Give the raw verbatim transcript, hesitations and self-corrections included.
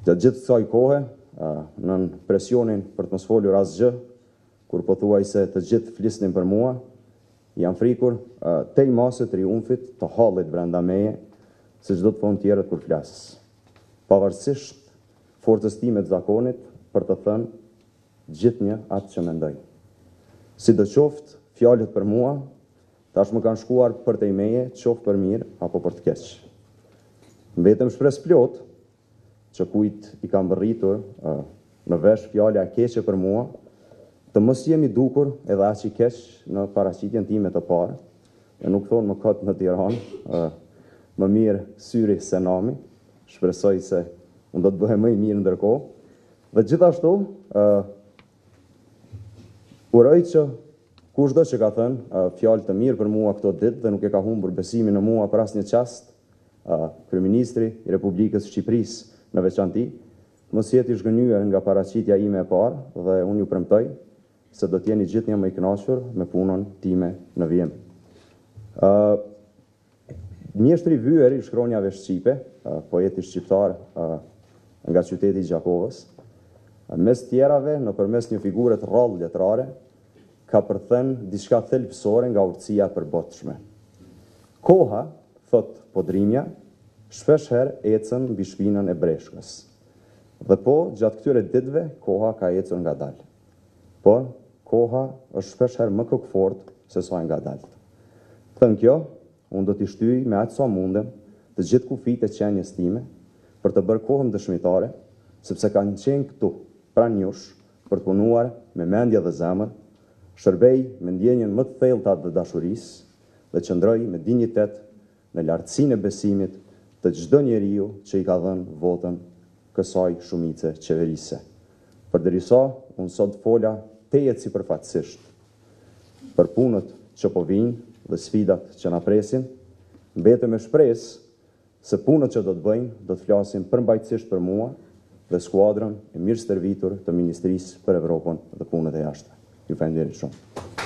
Gjatë gjithë kësaj kohe, nën presionin për të mos folur asgjë, kur po thuaj se të gjithë flisnin për mua, jam frikur te i masë triumfit të hallit brenda meje, se çdo të thonë tjerët kur flasës. Pavarësisht forcës time të zakonit për të thënë gjithnjë atë që mendoj. Sidoqoftë, fjalët për mua tash më kanë shkuar për te i meje, qoftë për mirë apo për të keq. Mbetëm shpresë plot që kujt i kam bërritur në vesh fjala e keqe për mua, të mos jemi dukur edhe aq i keq në paraqitjen time të parë. E nuk thonë më kot në Tiranë, më mirë syri se nami. Shpresoj se unë do të bëhem më i mirë ndërkohë. Dhe gjithashtu, uroj që kushdo që ka thënë fjalë të mirë për mua këto ditë dhe nuk e ka humbur besimin në mua për asnjë çast, kryeministri i Republikës së Shqipërisë në veçanti, mos jeti zhgënyer nga paraqitja ime e parë dhe unë ju premtoj se do të jeni gjithnjë më i kënaqur me punën time në vijim. Uh, Mjeshtri Vyer i shkronjave shqipe, uh, poeti shqiptar uh, nga qyteti i Gjakovës, uh, mes tjerave nëpërmes një figure të rrallë letrare, ka përthënë diçka thelbësore nga urtësia e përbotshme. Koha, thot Podrimja, shpesh herë ecën mbi shpinën e breshkës. Dhe po, gjatë këtyre ditëve, koha ka ecur ngadalë. Por, koha është shpesh herë më kokfort se sa ngadalë. Thënë kjo, unë do t'i shtyj me aq sa mundem të gjithë kufijtë e qenjes time për të bërë kohën dëshmitare, sepse kanë qenë këtu, pranë jush, për të punuar me mendje dhe zemër, shërbej me ndjenjen më të thellë të dashurisë dhe qëndroj me dinjitet në lartësinë e besimit të çdo njeriu që i ka dhënë votën kësaj shumice qeverise. Përderisa, unë sot fola tejet sipërfaqësisht për punët që po vijnë dhe sfidat që na presin, mbetem me shpresë se punët që do të bëjmë do të flasin përmbajtësisht për mua dhe skuadrën e mirë stërvitur të Ministrisë për Evropën dhe Punët e Jashtme. Ju falenderoj shumë.